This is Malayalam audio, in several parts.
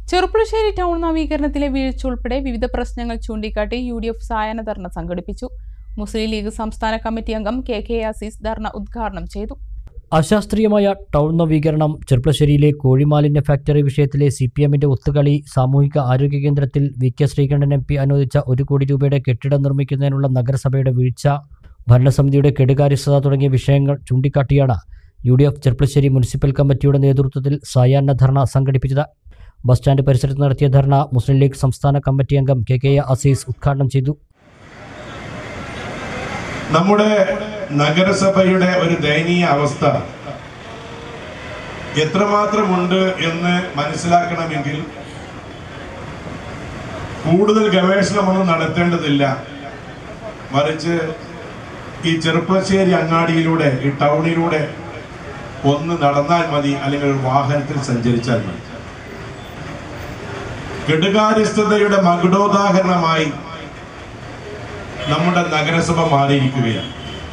ചെറുപ്പുളശ്ശേരി ടൗൺ നവീകരണത്തിലെ വീഴ്ച ഉൾപ്പെടെ വിവിധ പ്രശ്നങ്ങൾ ചൂണ്ടിക്കാട്ടി UDF സായാഹ്ന ധർണ സംഘടിപ്പിച്ചു. മുസ്ലിം ലീഗ് സംസ്ഥാന കമ്മിറ്റി അംഗം KK അസീസ് ധർണ ഉദ്ഘാടനം ചെയ്തു. അശാസ്ത്രീയമായ ടൗൺ നവീകരണം, ചെറുപ്പുളശ്ശേരിയിലെ കോഴിമാലിന്യ ഫാക്ടറി വിഷയത്തിലെ CPMന്റെ ഒത്തുകളി, സാമൂഹിക ആരോഗ്യ കേന്ദ്രത്തിൽ VK ശ്രീകണ്ഠൻ MP അനുവദിച്ച 1 കോടി രൂപയുടെ കെട്ടിടം നിർമ്മിക്കുന്നതിനുള്ള നഗരസഭയുടെ വീഴ്ച, ഭരണസമിതിയുടെ കെടുകാര്യസ്ഥത തുടങ്ങിയ വിഷയങ്ങൾ ചൂണ്ടിക്കാട്ടിയാണ് UDF ചെറുപ്പുളശ്ശേരി മുനിസിപ്പൽ കമ്മിറ്റിയുടെ നേതൃത്വത്തിൽ സായാഹ്ന ധർണ സംഘടിപ്പിച്ചത്. ബസ് സ്റ്റാൻഡ് പരിസരത്ത് നടത്തിയ ധർണ മുസ്ലിം ലീഗ് സംസ്ഥാന കമ്മിറ്റി അംഗം KK അസീസ് ഉദ്ഘാടനം ചെയ്തു. നമ്മുടെ നഗരസഭയുടെ ഒരു ദയനീയ അവസ്ഥ എത്രമാത്രമുണ്ട് എന്ന് മനസ്സിലാക്കണമെങ്കിൽ കൂടുതൽ ഗവേഷണമൊന്നും നടത്തേണ്ടതില്ല. മറിച്ച് ഈ ചെറുപ്പുളശ്ശേരി അങ്ങാടിയിലൂടെ, ഈ ടൗണിലൂടെ ഒന്ന് നടന്നാൽ മതി, അല്ലെങ്കിൽ ഒരു വാഹനത്തിൽ സഞ്ചരിച്ചാൽ മതി. കെടുകാര്യസ്ഥതയുടെ മകുടോദാഹരണമായി നമ്മുടെ നഗരസഭ മാറിയിരിക്കുകയാണ്.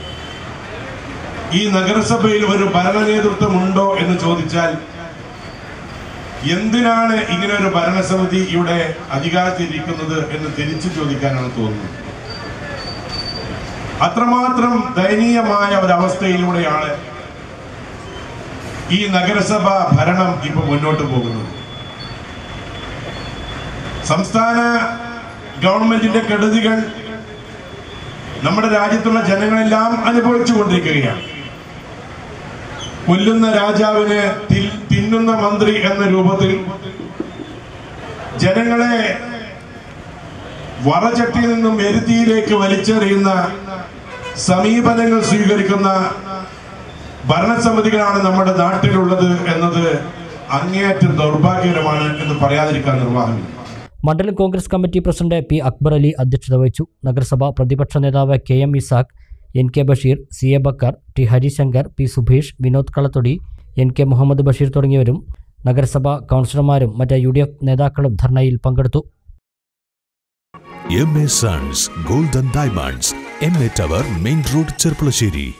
ഈ നഗരസഭയിൽ ഒരു ഭരണ നേതൃത്വം ഉണ്ടോ എന്ന് ചോദിച്ചാൽ, എന്തിനാണ് ഇങ്ങനെ ഒരു ഭരണസമിതിയുടെ അധികാരത്തിലിരിക്കുന്നത് എന്ന് തിരിച്ചു ചോദിക്കാനാണ് തോന്നുന്നത്. അത്രമാത്രം ദയനീയമായ ഒരവസ്ഥയിലൂടെയാണ് ഈ നഗരസഭ ഭരണം ഇപ്പോൾ മുന്നോട്ട് പോകുന്നത്. സംസ്ഥാന ഗവൺമെന്റിന്റെ കെടുതികൾ നമ്മുടെ രാജ്യത്തുള്ള ജനങ്ങളെല്ലാം അനുഭവിച്ചു കൊണ്ടിരിക്കുകയാണ്. കൊല്ലുന്ന രാജാവിന് തിന്നുന്ന മന്ത്രി എന്ന രൂപത്തിൽ ജനങ്ങളെ വറചട്ടിയിൽ നിന്നും എരുതിയിലേക്ക് വലിച്ചെറിയുന്ന സമീപനങ്ങൾ സ്വീകരിക്കുന്ന ഭരണസമിതികളാണ് നമ്മുടെ നാട്ടിലുള്ളത് എന്നത് അങ്ങേയറ്റം ദൗർഭാഗ്യകരമാണ് എന്ന് പറയാതിരിക്കാൻ നിർവാഹമില്ല. മണ്ഡലം Congress committee president P Akbar Ali അധ്യക്ഷത വഹിച്ചു. നഗരസഭ പ്രതിപക്ഷ നേതാവ് KM Isaac, NK Basheer, CA Backer, T Harishankar, P Subheesh, Vinod Kalathodi, NK Muhammad Basheer തുടങ്ങിയവരും നഗരസഭ കൗൺസിലർമാരും മറ്റ് UDF നേതാക്കളും ധർണയിൽ പങ്കെടുത്തു. MA Sons Gold and Diamonds, MA Tower, Main Road, Cherpulassery.